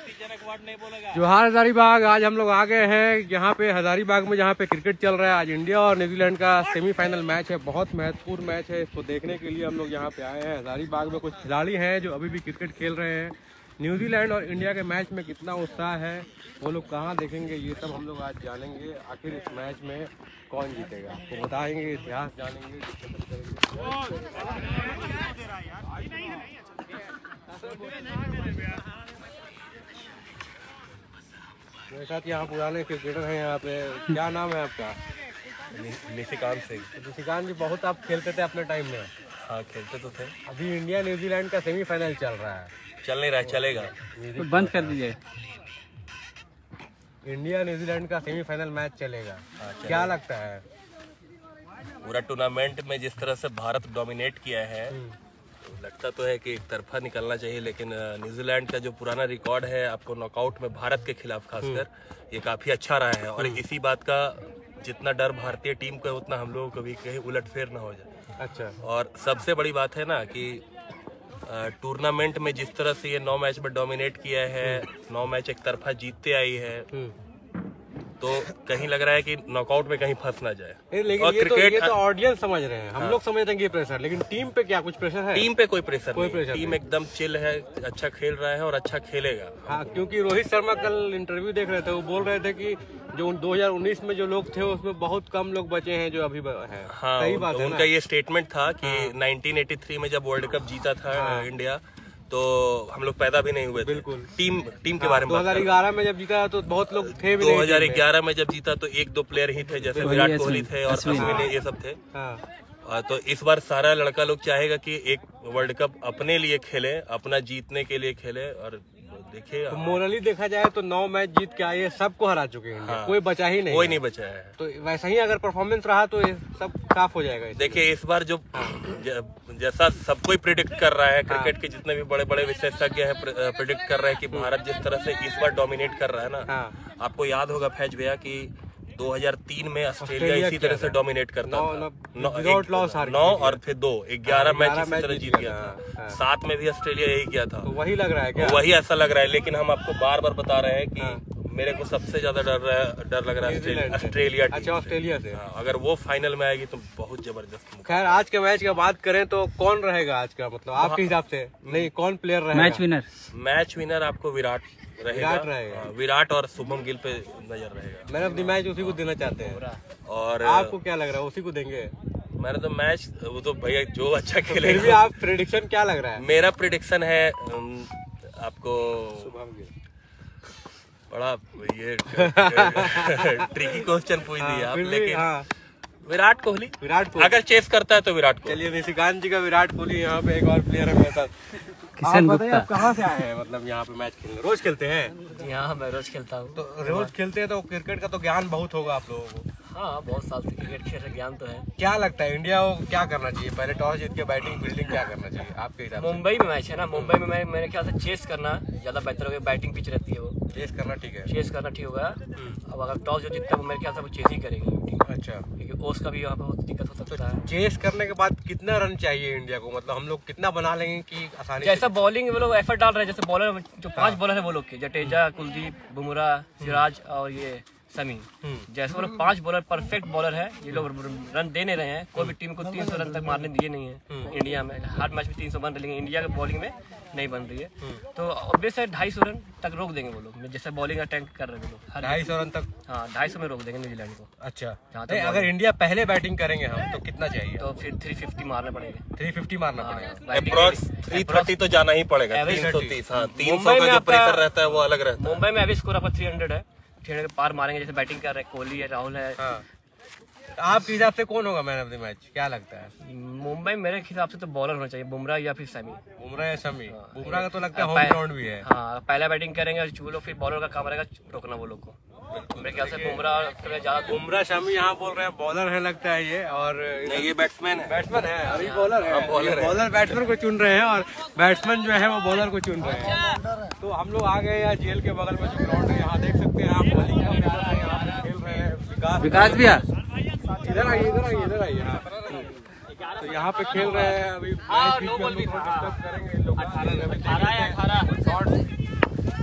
जोहार हजारीबाग। आज हम लोग आ गए हैं यहाँ पे हजारीबाग में, जहाँ पे क्रिकेट चल रहा है। आज इंडिया और न्यूजीलैंड का सेमीफाइनल मैच है, बहुत महत्वपूर्ण मैच है। इसको देखने के लिए हम लोग यहाँ पे आए हैं। हजारीबाग में कुछ खिलाड़ी हैं जो अभी भी क्रिकेट खेल रहे हैं। न्यूजीलैंड और इंडिया के मैच में कितना उत्साह है, वो लोग कहाँ देखेंगे, ये सब हम लोग आज जानेंगे। आखिर इस मैच में कौन जीतेगा आपको बताएंगे, इतिहास जानेंगे। मेरे साथ यहाँ पुराने क्रिकेटर हैं। यहाँ पे क्या नाम है आपका? निशिकांत सिंह। निशिकांत जी, बहुत आप खेलते थे अपने टाइम में? हाँ, खेलते तो थे। अभी इंडिया न्यूजीलैंड का सेमीफाइनल चल रहा है। चल नहीं रहा है, चलेगा। तो बंद कर दीजिए। इंडिया न्यूजीलैंड का सेमीफाइनल मैच चलेगा। क्या लगता है? पूरा टूर्नामेंट में जिस तरह से भारत डोमिनेट किया है, तो लगता तो है कि एक तरफा निकलना चाहिए, लेकिन न्यूजीलैंड का जो पुराना रिकॉर्ड है आपको नॉकआउट में भारत के खिलाफ खासकर, ये काफी अच्छा रहा है। और इसी बात का जितना डर भारतीय टीम को है, उतना हम लोगों को भी कहीं उलटफेर ना हो जाए। अच्छा। और सबसे बड़ी बात है ना कि टूर्नामेंट में जिस तरह से ये 9 मैच में डोमिनेट किया है, 9 मैच एक तरफा जीतते आई है, तो कहीं लग रहा है कि नॉकआउट में कहीं फंस ना जाए। लेकिन और ये तो ऑडियंस समझ रहे हैं, हम लोग समझ रहे हैं कि प्रेशर, लेकिन टीम पे क्या कुछ प्रेशर है? टीम पे कोई प्रेशर नहीं। टीम एकदम चिल है, अच्छा खेल रहा है और अच्छा खेलेगा। हाँ, क्योंकि रोहित शर्मा कल इंटरव्यू देख रहे थे, वो बोल रहे थे कि जो 2019 में जो लोग थे उसमें बहुत कम लोग बचे हैं जो अभी हैं। हाँ, सही बात है। उनका ये स्टेटमेंट था कि 1983 में जब वर्ल्ड कप जीता था इंडिया, तो हम लोग पैदा भी नहीं हुए थे। बिल्कुल। टीम के बारे में 2011 में जब जीता तो बहुत लोग थे भी। 2011 में जब जीता तो 1-2 प्लेयर ही थे, जैसे विराट कोहली थे और अश्विन, ये सब थे। तो इस बार सारा लड़का लोग चाहेगा कि एक वर्ल्ड कप अपने लिए खेले, अपना जीतने के लिए खेले। और देखिए, तो मोरली देखा जाए तो 9 मैच जीत के आए, सबको हरा चुके हैं। हाँ, कोई बचा ही नहीं, कोई नहीं बचा है। तो वैसा ही अगर परफॉर्मेंस रहा तो ये सब साफ हो जाएगा। देखिए, इस बार जो जैसा सब कोई प्रिडिक्ट कर रहा है, क्रिकेट के जितने भी बड़े बड़े विशेषज्ञ हैं प्रिडिक्ट कर रहे हैं कि भारत जिस तरह से इस बार डोमिनेट कर रहा है ना, आपको याद होगा फैज भैया कि 2003 में ऑस्ट्रेलिया इसी तरह से डोमिनेट करता था। 9 और फिर 11 मैच इसी तरह जीत गया था। 7 में भी ऑस्ट्रेलिया यही किया था। तो वही लग रहा है क्या? वही ऐसा लग रहा है, लेकिन हम आपको बार बार बता रहे हैं कि मेरे को सबसे ज्यादा डर लग रहा है ऑस्ट्रेलिया। अच्छा, ऑस्ट्रेलिया से। अगर वो फाइनल में आएगी तो बहुत जबरदस्त। खैर, आज के मैच की बात करें तो कौन रहेगा आज का, मतलब आपके हिसाब से? नहीं, कौन प्लेयर रहेगा? मैच विनर आपको विराट रहेगा। विराट और शुभम गिल पे नजर रहेगा। मैन ऑफ द मैच उसी को देना चाहते हैं। और आपको क्या लग रहा है, उसी को देंगे? मैंने तो मैच, वो तो भैया जो अच्छा खेलेगा। फिर भी आप प्रेडिक्शन क्या लग रहा है? मेरा प्रेडिक्शन है आपको शुभम गिल। बड़ा ये ट्रिकी क्वेश्चन पूछ दिया आप, लेकिन विराट कोहली अगर चेस करता है तो विराट कोहली। चलिए, निशिकांत जी का विराट कोहली। यहाँ पे एक और प्लेयर है मेरे साथ। आप बताइए, आप कहाँ से आए हैं? मतलब यहाँ पे मैच खेलने रोज खेलते हैं? जी हाँ, मैं रोज खेलता हूँ। तो रोज खेलते हैं तो क्रिकेट का तो ज्ञान बहुत होगा आप लोगों को। हाँ, बहुत साल से क्रिकेट खेल रहे, ज्ञान तो है। क्या लगता है इंडिया को क्या करना चाहिए? पहले टॉस जीत के बैटिंग फील्डिंग क्या करना चाहिए आपके हिसाब से? मुंबई में मैच है ना, मुंबई में मेरे ख्याल से चेस करना ज्यादा बेहतर होगा। बैटिंग पिच रहती है, वो चेस करना ठीक है। चेस करना ठीक होगा। अब अगर टॉस जो जीतता है मेरे ख्याल से वो चेस ही करेगी। अच्छा, क्योंकि ओस का भी यहाँ पे बहुत दिक्कत हो सकता है। चेस करने के बाद कितना रन चाहिए इंडिया को? मतलब हम लोग कितना बना लेंगे कि आसानी? जैसा बॉलिंग वो लोग एफर्ट डाल रहे हैं, जैसे बॉलर जो 5 बॉलर है वो लोग के, जडेजा, कुलदीप, बुमराह, सिराज और ये समी, जैसे वो लोग 5 बॉलर परफेक्ट बॉलर है। ये लोग रन दे नहीं रहे हैं। कोई भी टीम को 300 रन तक मारने दिए नहीं है इंडिया में। हर मैच में 300 बन रही है, इंडिया के बॉलिंग में नहीं बन रही है। तो ऑब्वियस है 250 रन तक रोक देंगे वो लोग, जैसे बॉलिंग अटैक कर रहे हैं वो लोग। 250 रन तक? हाँ, 250 में रोक देंगे न्यूजीलैंड को। अच्छा, अगर इंडिया पहले बैटिंग करेंगे हम तो कितना चाहिए? तो फिर 350 मारने पड़ेगा। 350 मारना पड़ेगा। अप्रॉक्स 330 तो जाना ही पड़ेगा। 330, हाँ, 300 का जो प्रेशर रहता है वो अलग रहता है। मुंबई में एवरेज स्कोर आपका 300 है। 300 के पार मारेंगे, जैसे बैटिंग कर रहे हैं कोहली है, राहुल है। आपके हिसाब से कौन होगा मैन ऑफ द मैच? क्या लगता है? मुंबई मेरे हिसाब से तो बॉलर होना चाहिए, बुमराह या फिर समी। बुमराह या समी? बुमराह का तो लगता है होम ग्राउंड भी है। हाँ, पहला बैटिंग करेंगे वो लोग, फिर बॉलर का काम रहेगा रोकना वो लोग को। मेरे ख्याल से बुमराह शमी यहाँ बोल रहे हैं बॉलर है लगता है ये, और ये बैट्समैन है। बैट्समैन है, अभी बॉलर है। बॉलर बैट्समैन को चुन रहे हैं और बैट्समैन जो है वो बॉलर को चुन रहे हैं। तो हम लोग आ गए यहाँ जेल के बगल में जो ग्राउंड है, यहाँ देख सकते हैं आप। यहाँ खेल रहे हैं विकास भैया, इधर आइए इधर आइए इधर आइए। तो यहाँ पे खेल रहे हैं अभी मैच।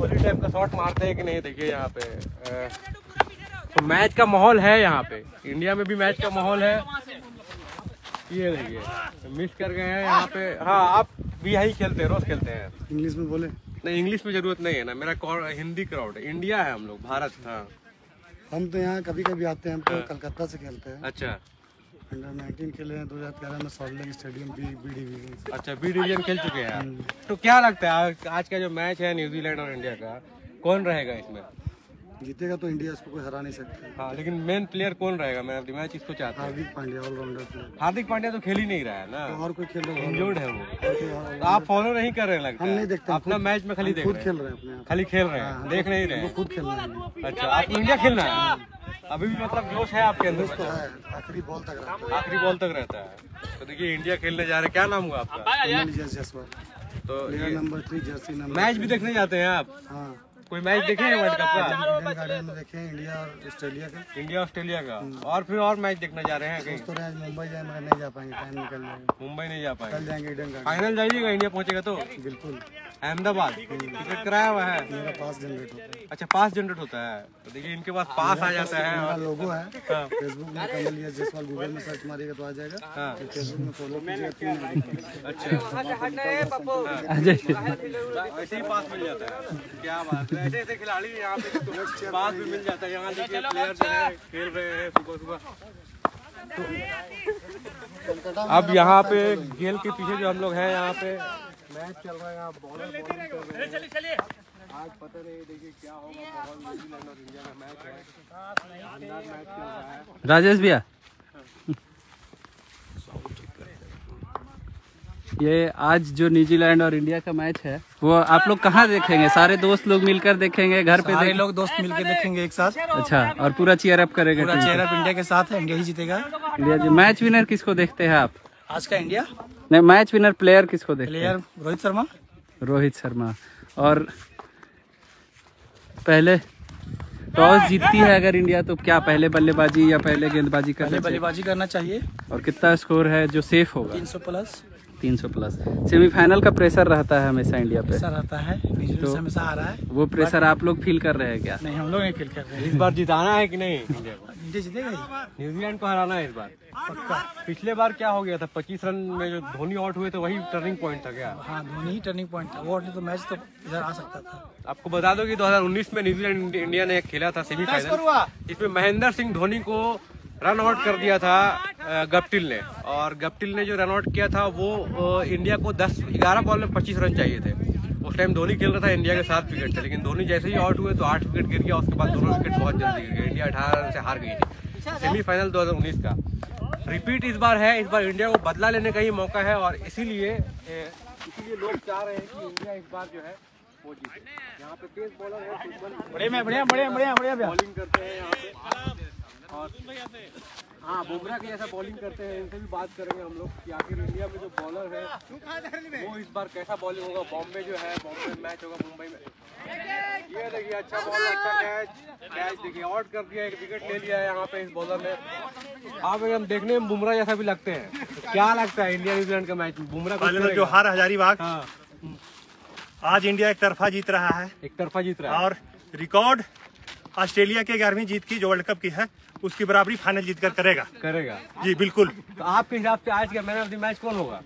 कोहली टाइप का शॉट मारते हैं कि नहीं, देखिए यहाँ पे तो मैच का माहौल है यहाँ पे। इंडिया में भी मैच का माहौल है। ये देखिए मिस कर गए हैं यहाँ पे। हाँ, आप भी यही खेलते हैं, रोज खेलते हैं? इंग्लिश में बोले? नहीं, इंग्लिश में जरूरत नहीं है ना, मेरा हिंदी क्राउड है। इंडिया है हम लोग, भारत। हाँ, हम तो यहाँ कभी कभी आते हैं, हम तो कलकत्ता से खेलते हैं। अच्छा, अंडर 19 खेले हैं 2013 में Salt Lake stadium B division से। अच्छा, बी डिवीजन खेल चुके हैं आप। तो क्या लगता है आज का जो मैच है न्यूजीलैंड और इंडिया का, कौन रहेगा इसमें? जीतेगा तो इंडिया, इसको कोई हरा नहीं सकता। हाँ, लेकिन मेन प्लेयर कौन रहेगा मैन ऑफ द मैच, इसको चाहते हैं? Hardik Pandya allrounder player. हार्दिक पांड्या तो खेल ही नहीं रहा है ना, तो और कोई खेल रहा है? इंजर्ड है वो। तो आप फॉलो नहीं कर रहे हैं लगता हम है? नहीं देखते, अपना मैच में खाली देख खुद रहे खेल हैं, रहे हैं अपने आप। खाली खेल रहे हैं, देख नहीं रहे हैं। खुद खेल रहे हैं। अच्छा, आपको इंडिया खेलना है अभी भी, मतलब जोश है आपके अंदर? तो है, आखिरी बॉल तक रहता है। आखिरी बॉल तक रहता है। तो देखिए इंडिया खेलने जा रहे हैं। क्या नाम हुआ आपका? जसवाल, तो player number 3 jersey number. Match भी देखने जाते हैं आप? हाँ, कोई मैच देखे हैं वर्ल्ड कप का? ईडन गार्डन में देखे इंडिया और ऑस्ट्रेलिया का। इंडिया ऑस्ट्रेलिया का। और फिर और मैच देखने जा रहे हैं कहीं? तो आज मुंबई जाए मगर नहीं जा पाएंगे, टाइम निकल जाएगा। मुंबई नहीं जा कल पाएंगे? जाएंगे ईडन गार्डन। फाइनल जाइएगा इंडिया पहुंचेगा तो? बिल्कुल। अहमदाबाद टिकट कराया हुआ है? मेरा पास जनरेट होता है। अच्छा, पास जनरेट होता है। तो देखिए इनके पास पास आ जाता है। मेरा और लोगो है फेसबुक में, कमल यस जसवाल, गूगल में सर्च मारिएगा तो आ जाएगा। हाँ, फेसबुक में फॉलो कीजिएगा। अच्छा, ऐसे ही पास मिल जाता है। क्या बात है, ऐसे ऐसे खिलाड़ी यहाँ पे तो पास भी मिल जाता है। यहाँ देखिए प्लेयर जो है खेल रहे हैं सुबह सुबह। अब यहाँ पे गेल के पीछे जो हम लोग हैं, यहाँ पे मैच चल रहा है। यहाँ बॉलर बॉलिंग कर रहे हैं। आज पता नहीं, देखिए क्या होगा माहौल। न्यूजीलैंड और इंडिया का मैच है, शानदार मैच चल रहा है। राजेश भैया, ये आज जो न्यूजीलैंड और इंडिया का मैच है वो आप लोग कहाँ देखेंगे? सारे दोस्त लोग मिलकर देखेंगे, घर पे सारे लोग दोस्त मिलकर देखेंगे एक साथ। अच्छा, और पूरा चीयर अप करेगा? पूरा चेयर अप इंडिया के साथ है, इंडिया ही जीतेगा। इंडिया जी। मैच विनर किसको देखते हैं आप? आज का इंडिया नहीं, मैच विनर प्लेयर किसको देखते हैं? प्लेयर रोहित शर्मा। रोहित शर्मा। और पहले टॉस जीतती है अगर इंडिया तो क्या पहले बल्लेबाजी या पहले गेंदबाजी करना पहले चाहिए? बल्लेबाजी करना चाहिए। और कितना स्कोर है जो सेफ होगा? 300 प्लस। 300 प्लस। सेमीफाइनल का प्रेशर रहता है हमेशा इंडिया पे, ऐसा रहता है, न्यूजीलैंड से हमेशा आ रहा है। वो प्रेशर आप लोग फील कर रहे हैं क्या? नहीं, हम लोग नहीं फील कर रहे इस बार जिताना है कि नहीं इंडिया को? हैं। इंडिया जीतेगा ही न्यूजीलैंड को हराना है इस बार पक्का। पिछले बार क्या हो गया था, 25 रन में जो धोनी आउट हुए तो वही टर्निंग पॉइंट था क्या? हाँ, धोनी ही टर्निंग पॉइंट था। वो तो मैच तो इधर आ सकता था। आपको बता दो कि 2019 में न्यूजीलैंड इंडिया ने खेला था सेमीफाइनल। इसमें महेंद्र सिंह धोनी को रन आउट कर दिया था गप्टिल ने। और गप्टिल ने जो रन आउट किया था वो इंडिया को 11 बॉल में 25 रन चाहिए थे। उस टाइम धोनी खेल रहा था, इंडिया के 7 विकेट थे, लेकिन धोनी जैसे ही आउट हुए तो 8 विकेट गिर गया। उसके बाद दोनों विकेट बहुत जल्दी गिर गए। इंडिया 18 रन से हार गई थी। सेमीफाइनल 2019 का रिपीट इस बार है। इस बार इंडिया को बदला लेने का ही मौका है और इसीलिए लोग चाह रहे हैं कि इंडिया इस बार जो है वो जीते। यहाँ पे तेज बॉलर है, बढ़िया बॉलिंग करते हैं यहाँ पे। और हाँ, बुमराह की जैसा बॉलिंग करते हैं। इनसे भी बात करेंगे हम लोग कि आखिर इंडिया में जो बॉलर है वो इस बार कैसा बॉलिंग होगा। बॉम्बे जो है, बॉम्बे में मैच होगा मुंबई में। ये देखिए अच्छा बॉल, अच्छा कैच देखिए, आउट कर दिया, 1 विकेट ले लिया है यहाँ पे इस बॉलर ने। आप एकदम देखने में बुमराह जैसा भी लगते हैं। तो क्या लगता है इंडिया न्यूजीलैंड का मैच बुमराह पहले जो हार हजारीबाग, हाँ, आज इंडिया एक तरफा जीत रहा है। एक तरफा जीत रहा है। और रिकॉर्ड ऑस्ट्रेलिया के 11वीं जीत की जो वर्ल्ड कप की है उसकी बराबरी फाइनल जीत कर करेगा। जी बिल्कुल। तो आपके हिसाब से आज का मैन ऑफ द मैच कौन होगा?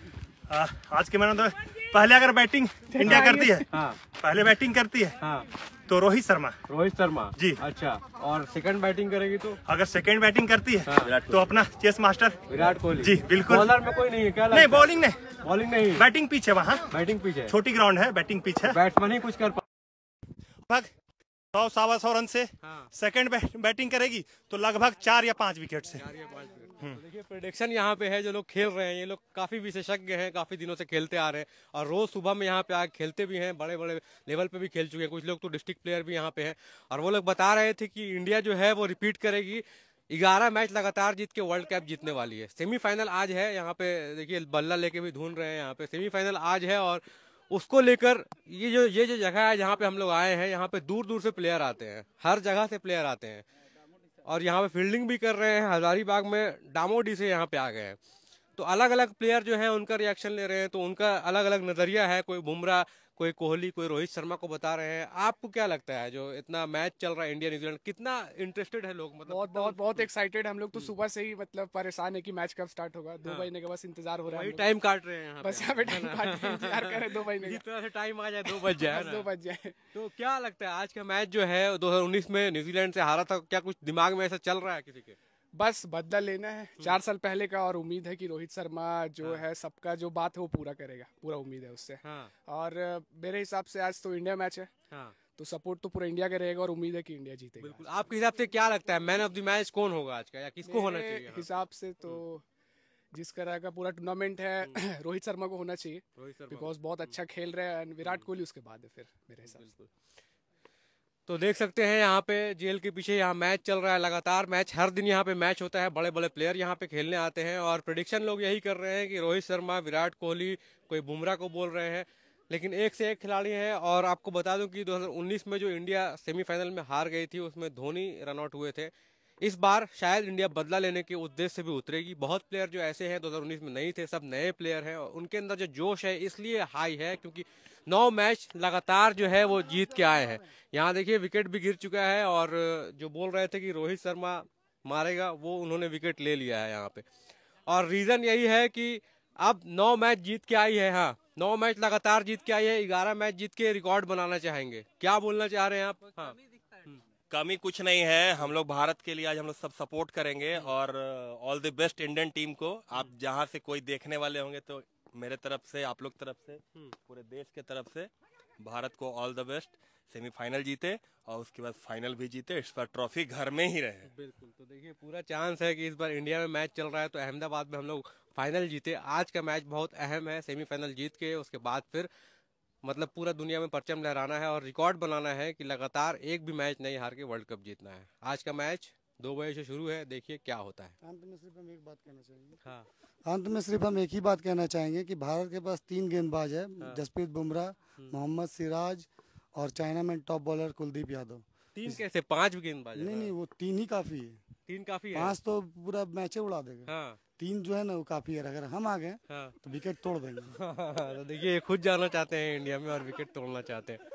आज के मैंने तो पहले अगर बैटिंग इंडिया करती है, हाँ, पहले बैटिंग करती है हाँ, तो रोहित शर्मा जी। अच्छा, और सेकंड बैटिंग करेगी तो? अगर सेकंड बैटिंग करती है तो अपना चेस मास्टर विराट कोहली। जी बिल्कुल। बॉलर में कोई नहीं है क्या? नहीं, बॉलिंग नहीं, बॉलिंग नहीं, बैटिंग पिच है वहाँ। बैटिंग पिच है, छोटी ग्राउंड है, बैटिंग पिच है। बैट्समैन ही कुछ कर लगभग 100-125 रन से सेकंड बैटिंग करेगी तो लगभग 4 या 5 विकेट से। तो देखिए प्रेडिक्शन यहाँ पे है। जो लोग खेल रहे हैं ये लोग काफी विशेषज्ञ हैं, काफी दिनों से खेलते आ रहे हैं और रोज सुबह में यहाँ पे आके खेलते भी हैं। बड़े बड़े लेवल पे भी खेल चुके हैं। कुछ लोग तो डिस्ट्रिक्ट प्लेयर भी यहाँ पे हैं और वो लोग बता रहे थे कि इंडिया जो है वो रिपीट करेगी। 11 मैच लगातार जीत के वर्ल्ड कप जीतने वाली है। सेमीफाइनल आज है। यहाँ पे देखिए बल्ला लेके भी ढूंढ रहे हैं। यहाँ पे सेमीफाइनल आज है और उसको लेकर ये जो जगह है जहाँ पे हम लोग आए हैं, यहाँ पे दूर दूर से प्लेयर आते हैं, हर जगह से प्लेयर आते हैं और यहाँ पे फील्डिंग भी कर रहे हैं। हजारीबाग में डामोडी से यहाँ पे आ गए हैं। तो अलग अलग प्लेयर जो हैं उनका रिएक्शन ले रहे हैं, तो उनका अलग अलग नजरिया है। कोई बुमराह कोई कोहली, कोई रोहित शर्मा को बता रहे हैं। आपको क्या लगता है जो इतना मैच चल रहा है इंडिया न्यूजीलैंड, कितना इंटरेस्टेड है लोग? मतलब बहुत एक्साइटेड हम लोग तो सुबह से ही मतलब परेशान है कि मैच कब स्टार्ट होगा। 2 महीने का बस इंतजार हो रहा है। टाइम काट रहे हैं यहाँ बस यहाँ पे टाइम काट रहे हैं, इंतजार कर रहे हैं 2 महीने जिस तरह से टाइम आ जाए 2 बज जाए, 2 बज जाए। तो क्या लगता है आज का मैच जो है 2019 में न्यूजीलैंड से हारा था, क्या कुछ दिमाग में ऐसा चल रहा है किसी के? बस बदला लेना है 4 साल पहले का, और उम्मीद है कि रोहित शर्मा जो है सबका जो बात है वो पूरा करेगा, पूरा उम्मीद है उससे। और मेरे हिसाब से आज तो इंडिया मैच है, तो सपोर्ट तो पूरा इंडिया का रहेगा और उम्मीद है कि इंडिया जीतेगा। बिल्कुल। आपके हिसाब से क्या लगता है मैन ऑफ द मैच कौन होगा आज का, या किसको होना चाहिए? मेरे हिसाब से तो जिस तरह का पूरा टूर्नामेंट है रोहित शर्मा को होना चाहिए, बिकॉज बहुत अच्छा खेल रहे हैं। विराट कोहली उसके बाद है फिर मेरे हिसाब से। तो देख सकते हैं यहाँ पे जेल के पीछे यहाँ मैच चल रहा है, लगातार मैच, हर दिन यहाँ पे मैच होता है, बड़े बड़े प्लेयर यहाँ पे खेलने आते हैं और प्रेडिक्शन लोग यही कर रहे हैं कि रोहित शर्मा, विराट कोहली, कोई बुमराह को बोल रहे हैं, लेकिन एक से एक खिलाड़ी हैं। और आपको बता दूं कि 2019 में जो इंडिया सेमीफाइनल में हार गई थी उसमें धोनी रन आउट हुए थे। इस बार शायद इंडिया बदला लेने के उद्देश्य से भी उतरेगी। बहुत प्लेयर जो ऐसे हैं 2019 में नहीं थे, सब नए प्लेयर हैं और उनके अंदर जो जोश है इसलिए हाई है क्योंकि 9 मैच लगातार जो है वो जीत के आए हैं। यहाँ देखिए विकेट भी गिर चुका है और जो बोल रहे थे कि रोहित शर्मा मारेगा वो उन्होंने विकेट ले लिया है यहाँ पे। और रीजन यही है कि अब 9 मैच जीत के आई है। हाँ, 9 मैच लगातार जीत के आई है, 11 मैच जीत के रिकॉर्ड बनाना चाहेंगे। क्या बोलना चाह रहे हैं आप? हाँ, कमी कुछ नहीं है, हम लोग भारत के लिए आज हम लोग सब सपोर्ट करेंगे और all the best Indian team को। आप जहां से कोई देखने वाले होंगे तो मेरे तरफ से, आप लोग तरफ से, पूरे देश के तरफ से भारत को ऑल द बेस्ट। सेमीफाइनल जीते और उसके बाद फाइनल भी जीते, इस बार ट्रॉफी घर में ही रहे। बिल्कुल। तो देखिए पूरा चांस है कि इस बार इंडिया में मैच चल रहा है तो अहमदाबाद में हम लोग फाइनल जीते। आज का मैच बहुत अहम है, सेमीफाइनल जीत के उसके बाद फिर मतलब पूरा दुनिया में परचम लहराना है और रिकॉर्ड बनाना है कि लगातार एक भी मैच नहीं हार के वर्ल्ड कप जीतना है। आज का मैच 2 बजे से शुरू है, देखिए क्या होता है। अंत में सिर्फ हम एक बात कहना चाहेंगे। हाँ, अंत में सिर्फ हम एक ही बात कहना चाहेंगे कि भारत के पास 3 गेंदबाज है, जसप्रीत बुमराह, मोहम्मद सिराज और चाइना में टॉप बॉलर कुलदीप यादव। 3 कैसे 5 गेंदबाज? नहीं, वो 3 ही काफी है। 3 काफी है? 5 तो पूरा मैच उड़ा देगा। हाँ, 3 जो है ना वो काफी है, अगर हम आ गए हाँ। तो विकेट तोड़ देंगे। तो देखिए खुद जाना चाहते हैं इंडिया में और विकेट तोड़ना चाहते हैं।